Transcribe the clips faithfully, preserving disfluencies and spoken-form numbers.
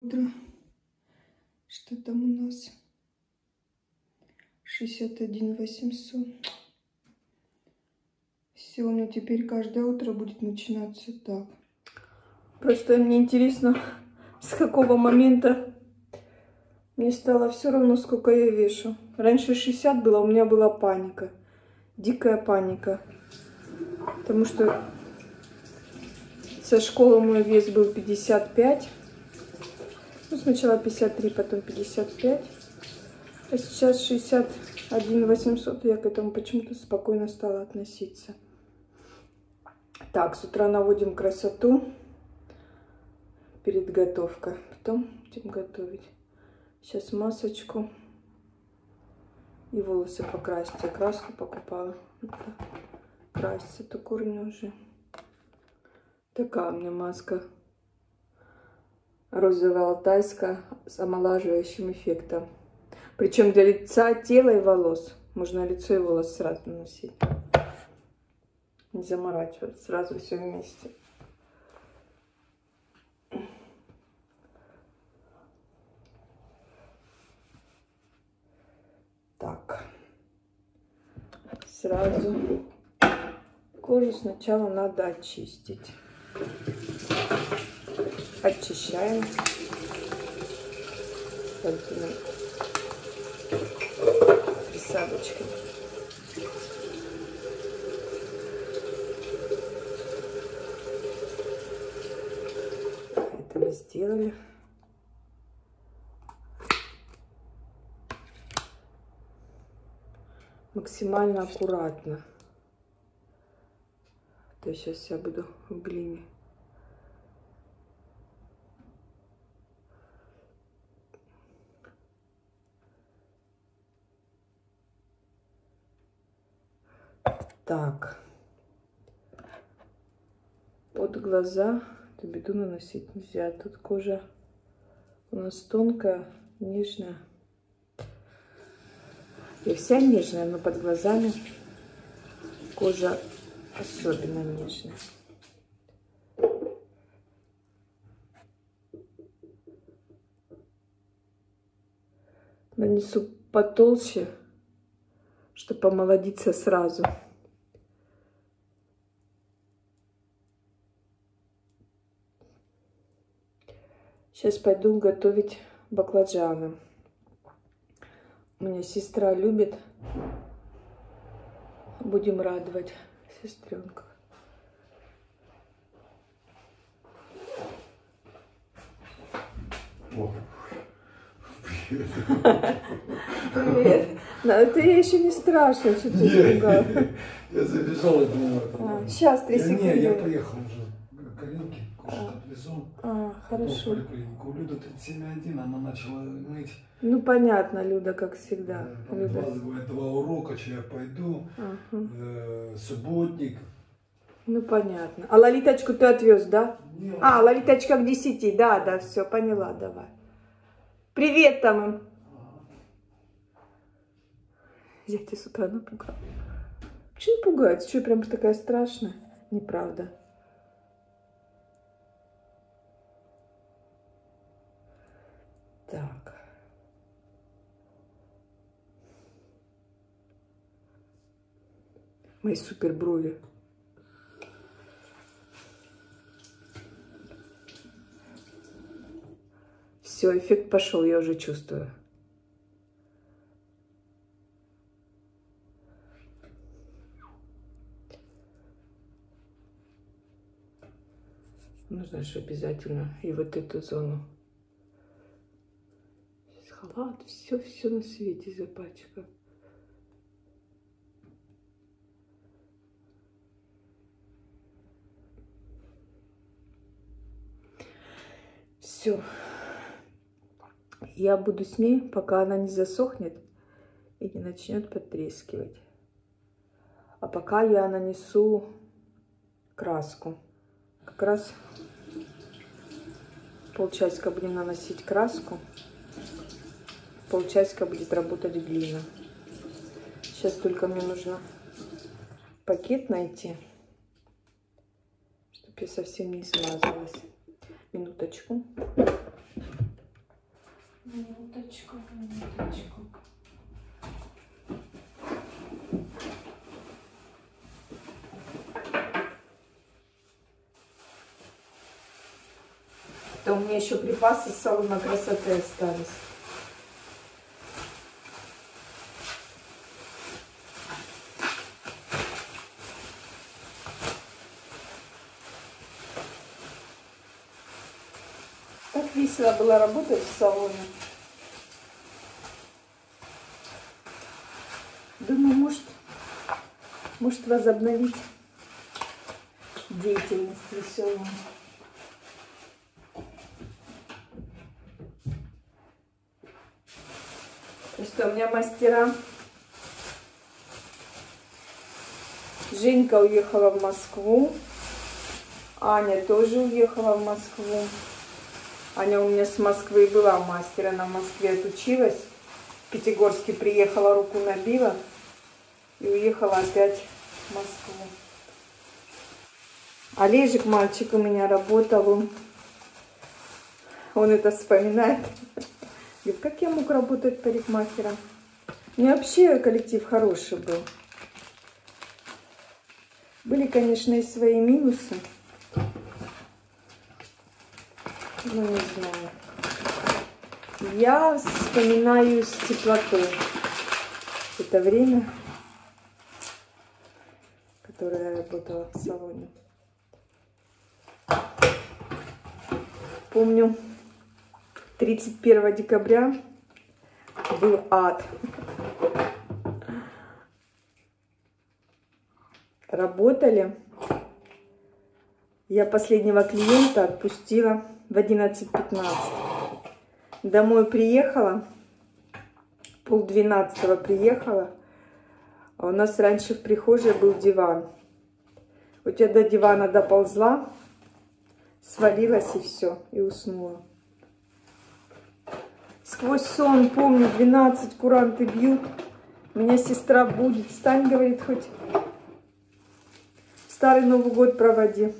Что там у нас? шестьдесят один восемьсот. Все, у меня теперь каждое утро будет начинаться так. Просто мне интересно, с какого момента мне стало все равно, сколько я вешу. Раньше шестьдесят было, у меня была паника. Дикая паника. Потому что со школы мой вес был пятьдесят пять. Ну, сначала пятьдесят три, потом пятьдесят пять. А сейчас шестьдесят один восемьсот. Я к этому почему-то спокойно стала относиться. Так, с утра наводим красоту. Перед готовкой. Потом будем готовить. Сейчас масочку. И волосы покрасить. Я краску покупала. Краситься то корни уже. Такая у меня маска. Розовая алтайская с омолаживающим эффектом. Причем для лица, тела и волос. Можно лицо и волос сразу наносить. Не заморачиваться. Сразу все вместе. Так. Сразу кожу сначала надо очистить. Очищаем. Присадочкой. Это мы сделали. Максимально аккуратно. То есть сейчас я буду в глине. Так. Под глаза беду наносить нельзя. Тут кожа у нас тонкая, нежная. И вся нежная, но под глазами кожа особенно нежная. Нанесу потолще, чтобы помолодиться сразу. Сейчас пойду готовить баклажаны. У меня сестра любит. Будем радовать сестренку. Привет. Но это еще не страшно, что ты испугал. Я забежал и думаю. А, сейчас, три секунды. Не, я поехал уже к Каринке, кушать отвезу. А, хорошо. У Люда тридцать семь один, она начала мыть. Ну, понятно, Люда, как всегда. Там Люда. два, два урока, что я пойду, Ага. э, субботник. Ну, понятно. А Лолиточку ты отвез, да? Нет. А, Лолиточка к десяти, да, да, все, поняла, давай. Привет там им. Я тебя с утра напугала. Почему не пугается? Что, я прям такая страшная? Неправда. Так. Мои супер брови. Все, эффект пошел, я уже чувствую. Нужно же обязательно и вот эту зону. Сейчас халат, все-все на свете запачкаю. Все. Я буду с ней, пока она не засохнет и не начнет потрескивать. А пока я нанесу краску. Как раз полчасика будем наносить краску. Полчасика будет работать глина. Сейчас только мне нужно пакет найти, чтобы я совсем не смазалась. Минуточку. минуточку, минуточку. То у меня еще припасы с салона красоты остались. Так весело было работать в салоне. Думаю, может, может возобновить деятельность веселую. И что, у меня мастера. Женька уехала в Москву. Аня тоже уехала в Москву. Аня у меня с Москвы была мастер. Она в Москве отучилась. В Пятигорске приехала, руку набила. И уехала опять в Москву. Олежик, мальчик, у меня работал. Он, он это вспоминает. Говорит, как я мог работать парикмахером? У меня вообще коллектив хороший был. Были, конечно, и свои минусы. Ну, не знаю. Я вспоминаю с теплотой это время, которое я работала в салоне. Помню, тридцать первого декабря был ад. Работали. Я последнего клиента отпустила в одиннадцать пятнадцать. Домой приехала, полдвенадцатого приехала, а у нас раньше в прихожей был диван. Вот я до дивана доползла, свалилась и все, и уснула. Сквозь сон помню, двенадцать куранты бьют, меня сестра будет, встань, говорит, хоть старый Новый год проводи.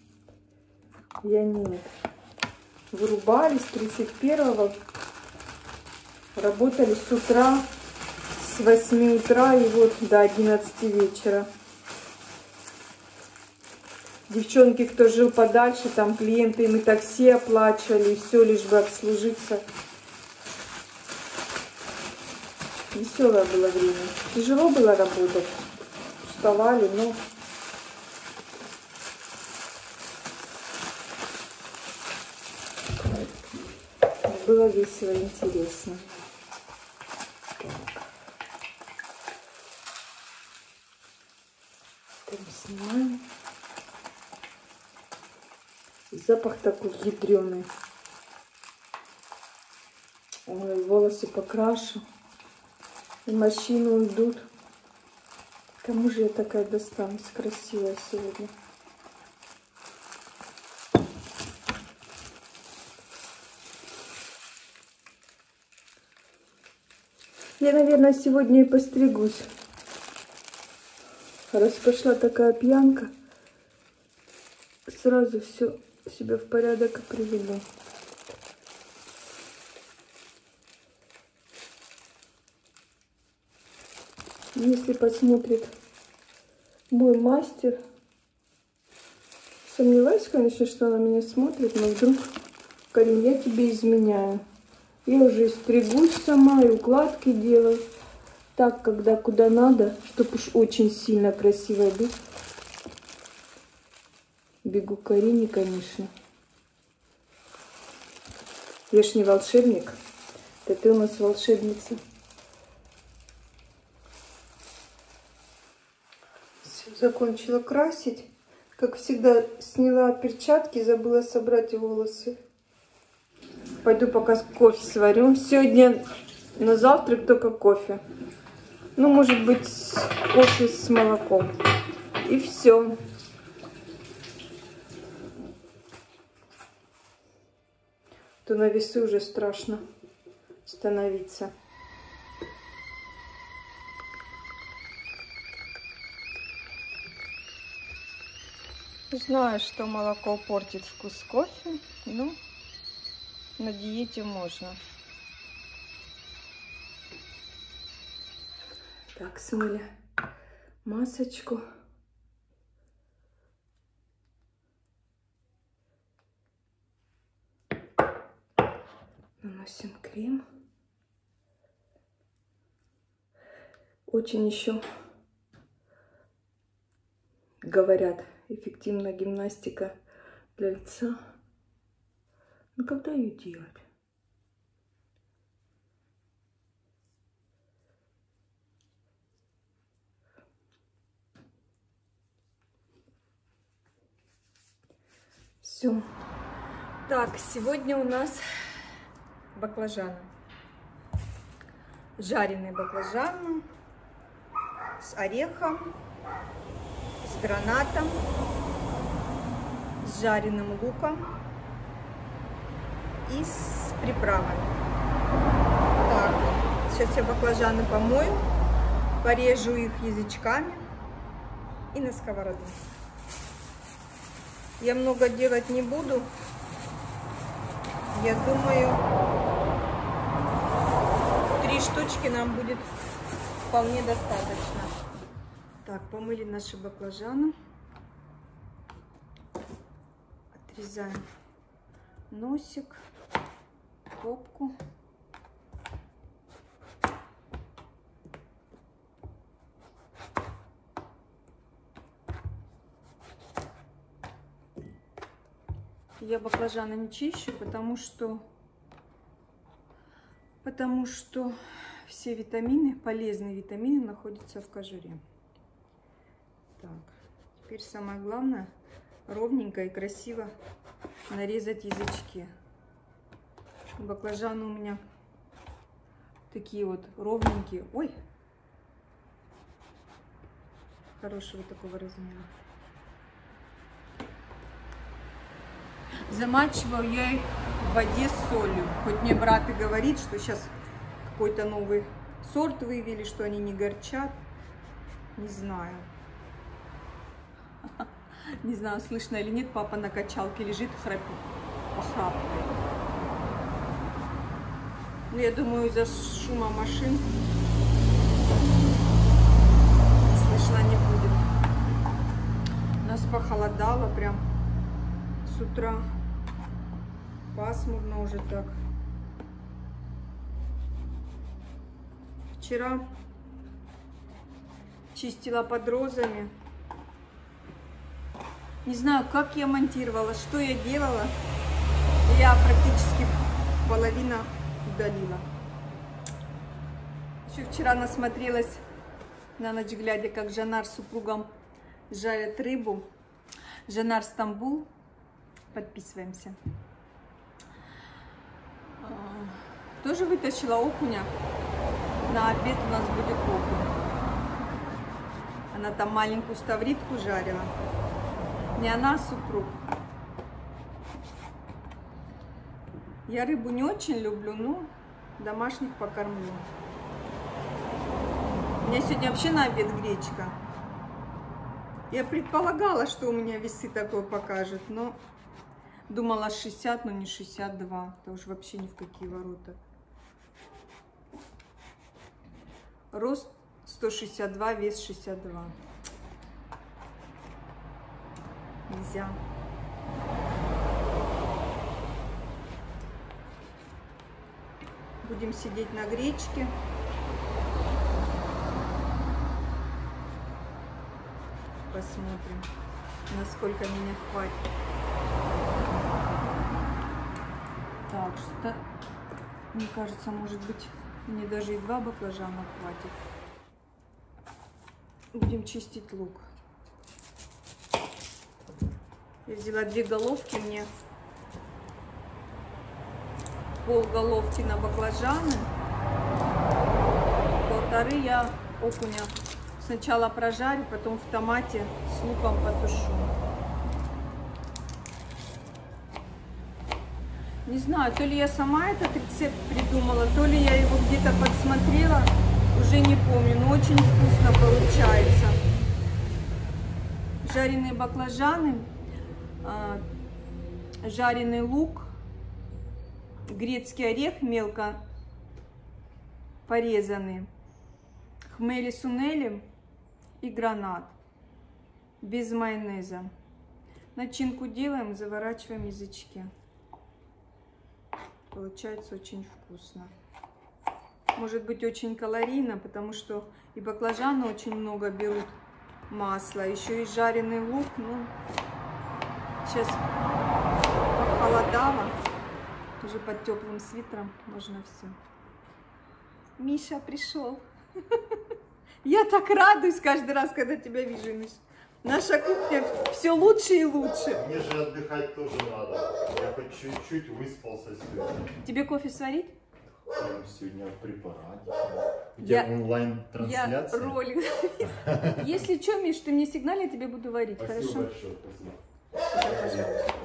Я нет. Вырубались тридцать первого, работали с утра, с восьми утра и вот до одиннадцати вечера. Девчонки, кто жил подальше, там клиенты, мы такси оплачивали, и все, лишь бы обслужиться. Веселое было время. Тяжело было работать, уставали, но... Было весело и интересно. Там снимаем. Запах такой ядреный. Ой, волосы покрашу. И морщины уйдут. Кому же я такая достанусь красивая сегодня? Я, наверное, сегодня и постригусь. Раз пошла такая пьянка, сразу все себя в порядок и приведу. Если посмотрит мой мастер, сомневаюсь, конечно, что она меня смотрит, но вдруг, Карин, я тебе изменяю. Я уже стригусь сама и укладки делаю. Так, когда куда надо, чтобы уж очень сильно красиво быть. Бегу к Карине, конечно. Я ж не волшебник. Это ты у нас волшебница. Все, закончила красить. Как всегда, сняла перчатки, забыла собрать волосы. Пойду пока кофе сварю. Сегодня на завтрак только кофе. Ну, может быть, кофе с молоком. И все. То на весы уже страшно становиться. Знаю, что молоко портит вкус кофе, но на диете можно. Так, смыли масочку. Наносим крем. Очень еще, говорят, эффективная гимнастика для лица. Но когда ее делать? Все. Так, сегодня у нас баклажаны. Жареные баклажаны с орехом, с гранатом, с жареным луком и с приправами. Так, сейчас я баклажаны помою, порежу их язычками и на сковороду. Я много делать не буду. Я думаю, три штучки нам будет вполне достаточно. Так, помыли наши баклажаны. Отрезаем носик, попку. Я баклажаны не чищу, потому что, потому что все витамины, полезные витамины находятся в кожуре. Так, теперь самое главное, ровненько и красиво нарезать язычки. Баклажаны у меня такие вот ровненькие. Ой, хорошего такого размера. Замачиваю я их в воде с солью. Хоть мне брат и говорит, что сейчас какой-то новый сорт вывели, что они не горчат. Не знаю. Не знаю, слышно или нет, папа на качалке лежит, храпит, похрапывает. Но я думаю, из-за шума машин слышно не будет. У нас похолодало прям с утра. Пасмурно уже так. Вчера чистила под розами. Не знаю, как я монтировала, что я делала. Я практически половину удалила. Еще вчера насмотрелась на ночь глядя, как Жанар с супругом жарят рыбу. Жанар Стамбул. Подписываемся. Тоже вытащила окуня. На обед у нас будет окунь. Она там маленькую ставритку жарила. Не она, а супруг. Я рыбу не очень люблю, но домашних покормлю. У меня сегодня вообще на обед гречка. Я предполагала, что у меня весы такой покажет, но думала шестьдесят, но не шестьдесят два. Это уж вообще ни в какие ворота. Рост сто шестьдесят два, вес шестьдесят два. Нельзя. Будем сидеть на гречке. Посмотрим, насколько меня хватит. Так, что, мне кажется, может быть, мне даже и два баклажана хватит. Будем чистить лук. Я взяла две головки, мне пол головки на баклажаны. Полторы я окуня сначала прожарю, потом в томате с луком потушу. Не знаю, то ли я сама этот рецепт придумала, то ли я его где-то подсмотрела, уже не помню, но очень вкусно получается. Жареные баклажаны, жареный лук, грецкий орех мелко порезанный, хмели сунели и гранат без майонеза. Начинку делаем, заворачиваем язычки. Получается очень вкусно. Может быть очень калорийно, потому что и баклажаны очень много берут масла. Еще и жареный лук. Ну, сейчас похолодало. Уже под теплым свитером можно все. Миша пришел. Я так радуюсь каждый раз, когда тебя вижу, Миша. Наша кухня все лучше и лучше. Мне же отдыхать тоже надо. Я хоть чуть-чуть выспался сегодня. Тебе кофе сварить? Сегодня в препарате. У Я, тебя онлайн-трансляция? Я ролик. Если что, Миш, ты мне сигнали, я тебе буду варить, Спасибо хорошо? большое, спасибо. Да, пожалуйста.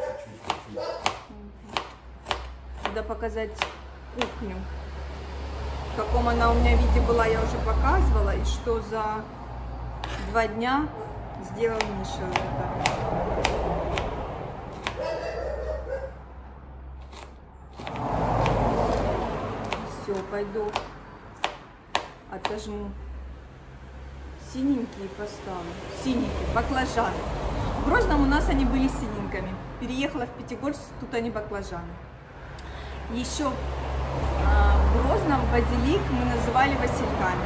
Надо показать кухню. В каком она у меня виде была, я уже показывала. И что за два дня сделал Миша это. Все, пойду отожму синенькие и поставлю. Синенькие, баклажаны. В Грозном у нас они были синенькими. Переехала в Пятигорск, тут они баклажаны. Еще а, в Грозном базилик мы называли васильками.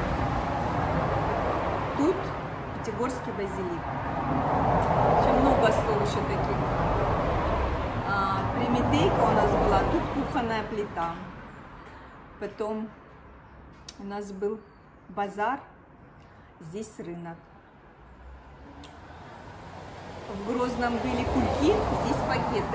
Тут пятигорский базилик. Еще много слов еще таких. А, Примитейка у нас была, тут кухонная плита. Потом у нас был базар, здесь рынок. В Грозном были кульки, здесь пакеты.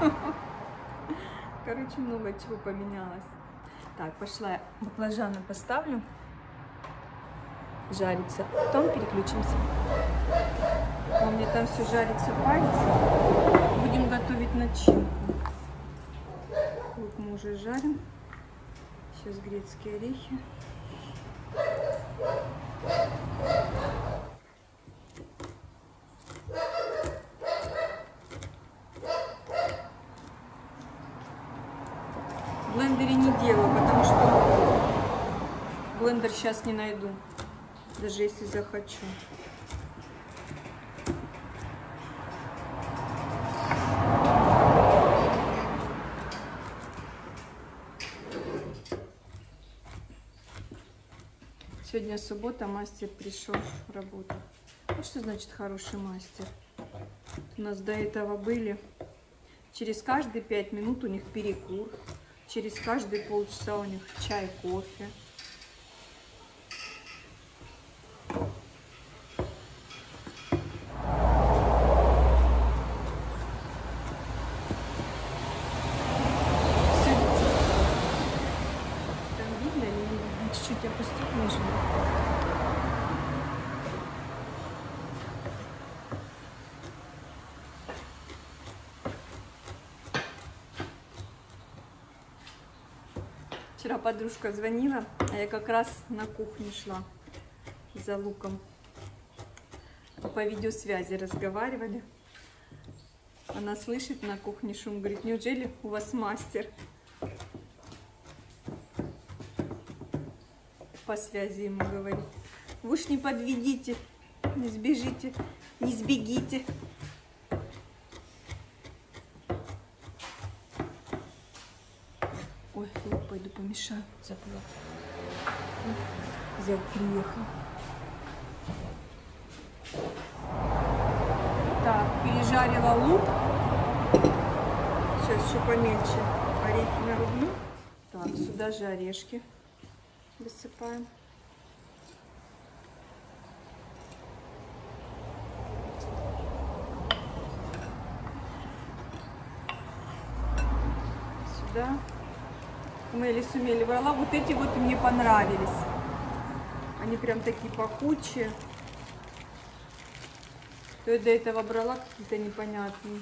Короче, много чего поменялось. Так, пошла я баклажаны поставлю. Жарится. Потом переключимся. У меня там все жарится, парится. Будем готовить начинку. Лук мы уже жарим. Сейчас грецкие орехи. В блендере не делаю, потому что блендер сейчас не найду, даже если захочу. Сегодня суббота, мастер пришел работать. Ну, что значит хороший мастер? У нас до этого были через каждые пять минут у них перекур, через каждые полчаса у них чай, кофе. Чуть-чуть опустить нужно. Вчера подружка звонила, а я как раз на кухню шла за луком. По видеосвязи разговаривали. Она слышит на кухне шум, говорит: неужели у вас мастер? По связи ему говорит: вы ж не подведите, не сбежите, не сбегите. Ой, лук пойду помешаю, забыла. Зять приехал. Так, пережарила лук. Сейчас еще помельче орехи нарублю. Так, сюда же орешки высыпаем. Сюда. Хмели сумели брала. Вот эти вот мне понравились. Они прям такие пахучие. То я до этого брала какие-то непонятные.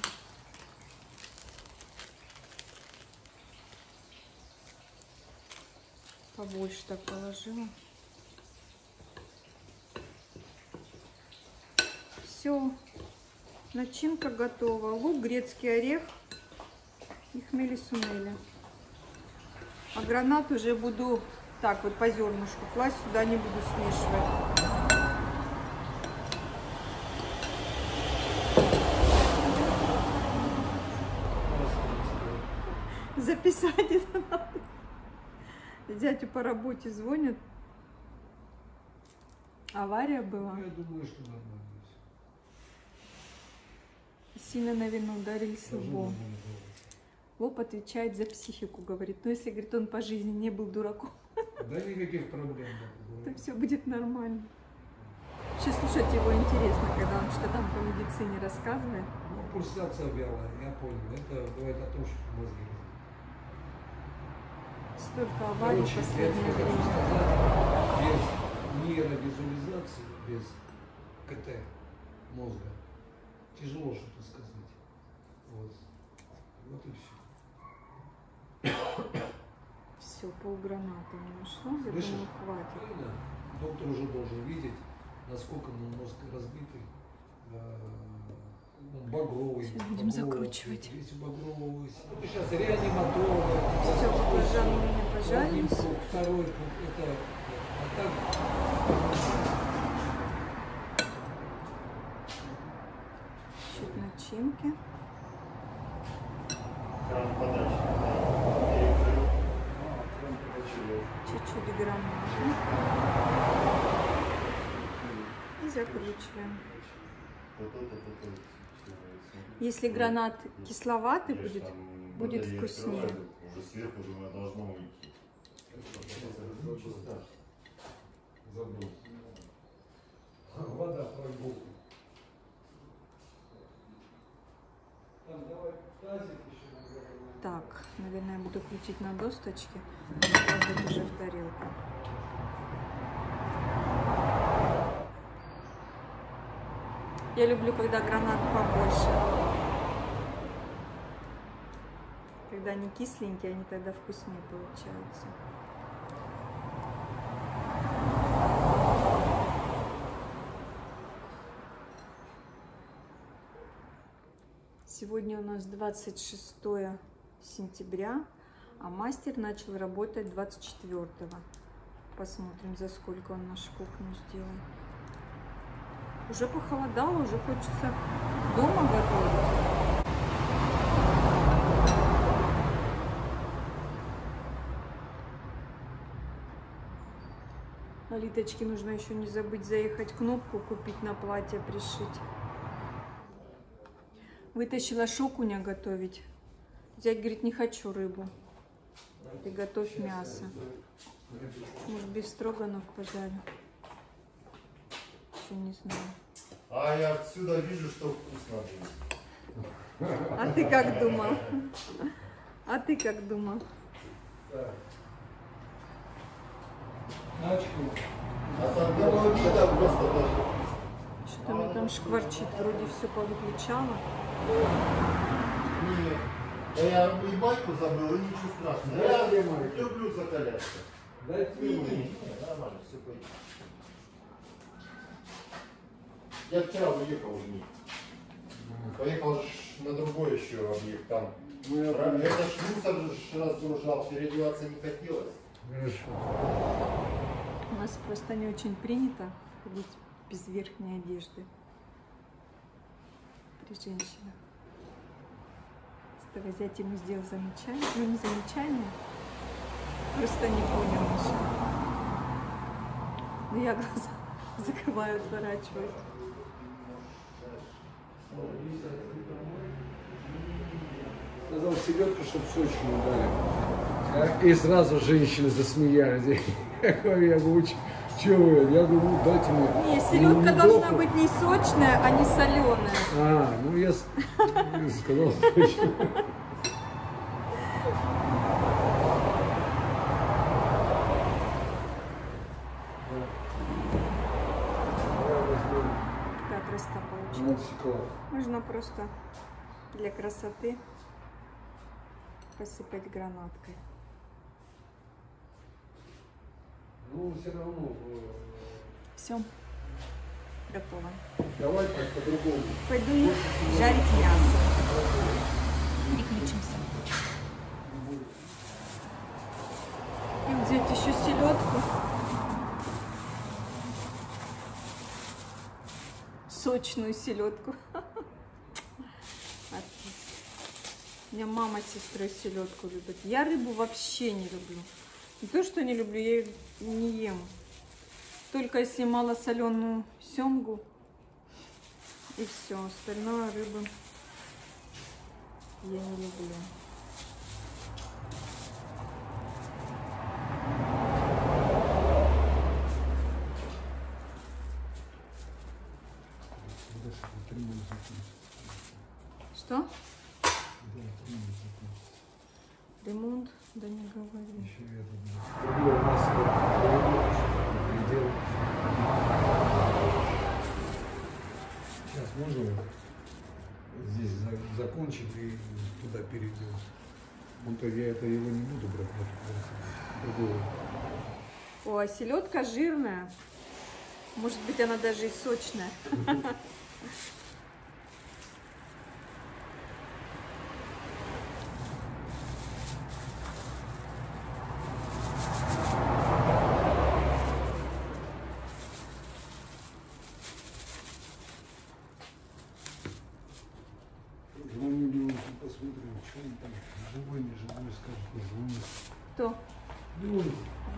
Побольше так положила. Все, начинка готова. Лук, грецкий орех и хмели-сунели. А гранат уже буду Так, вот по зернышку класть, сюда не буду смешивать. Записать это надо. Зятю по работе звонят. Авария была. Я думаю, что нормально. Сильно, наверное, ударился в лоб. Лоб отвечает за психику, говорит. Но если, говорит, он по жизни не был дураком, Да никаких проблем. то все будет нормально. Вообще слушать его интересно, когда он что-то там по медицине рассказывает. Ну, пульсация вялая, я понял. Это говорит о том, что мозги. Столько аварий в последнее я время. хочу сказать, без нейровизуализации, без КТ мозга, тяжело что-то сказать. Вот. Вот и все. Все, полгранаты не ушло, я Слышишь? думаю, хватит. Правильно? Доктор уже должен видеть, насколько мозг разбитый. Он багровый. Сейчас будем багровый, закручивать. Есть багровый. Ну, сейчас реаниматолог. Все, пока у меня пожарились. Второй пункт. Это, а так, Чуть начинки. Кран подачи. Да. Я открыл. Чуть-чуть гранаты. И закручиваем. Если гранат кисловатый будет, будет вкуснее. Уже сверху, думаю, должно уйти. забыл. Вода прогулка. Там давай тазик еще, наверное. Так, наверное, я буду крутить на досточке. Ставить уже в тарелку. Я люблю, когда гранат побольше. Когда они кисленькие, они тогда вкуснее получаются. Сегодня у нас двадцать шестое сентября, а мастер начал работать двадцать четвёртого. Посмотрим, за сколько он нашу кухню сделает. Уже похолодало, уже хочется дома готовить. А Литочке нужно еще не забыть заехать, кнопку купить на платье, пришить. Вытащила шокуня готовить. Зять говорит, не хочу рыбу. Ты готовь мясо. Может, без строганов пожарю. Еще не знаю. А я отсюда вижу, что вкусно будет. А ты как думал? А ты как думал? Так. Начку. А там белого вида просто даже. Что-то мне там шкварчит. Вроде все повыключала. Нет. Да я и майку забыл, и ничего страшного. Да, Я я майку. люблю закаляться. Дайте Не, не, мне. не, нормально, все пойдет. Я вчера уехал в них. Поехал ж на другой еще объект там. Ну, я Правильно, понял. это ж мусор ж разгружал, переодеваться не хотелось. Хорошо. У нас просто не очень принято ходить без верхней одежды при женщинах. Этого зять ему сделал замечание. Ну, не замечание. Просто не понял еще. Но я глаза закрываю, отворачиваюсь. Сказал селедку, чтобы сочную дали. И сразу женщины засмеялись. Я говорю, что вы? Я говорю, ну дайте мне. Не, селедка должна быть не сочная, а не соленая. А, ну я с- сказал сочную. Такая красота получилась. Отсекла. Можно просто для красоты посыпать гранаткой. Ну, все равно. Все, готово. Давай так по-другому. Пойду жарить мясо. Переключимся. И вот взять еще селедку. Сочную селедку. У меня мама с сестрой селедку любит. Я рыбу вообще не люблю. Не то, что не люблю, я ее не ем. Только если малосоленую семгу. И все. Остальное рыбы я не люблю. Что? Ремонт? Да не говори. Еще это, сейчас можно здесь за, закончить и туда перейдем. Ну то я это его не буду брать, другого. О, а селедка жирная. Может быть, она даже и сочная. Посмотрим, что он там живой, не живой, скажет, позвонит. Кто? Лёнька.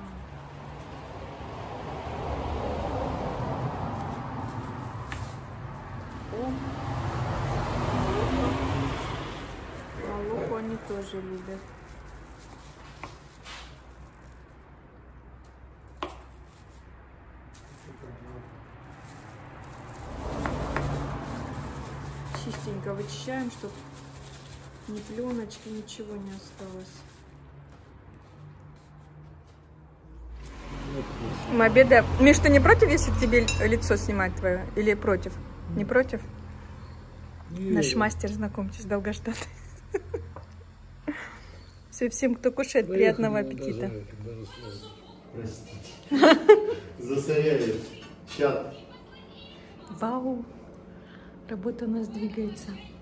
О, молоко они тоже любят. Чистенько вычищаем, чтобы ни пленочки, ничего не осталось. Мы обедаем. Миш, ты не против, если тебе лицо снимать твое? Или против? Не против? Нет. Наш мастер, знакомьтесь, долгожданный. Все, всем, кто кушает, приятного аппетита. Засоряли чат. Вау, работа у нас двигается.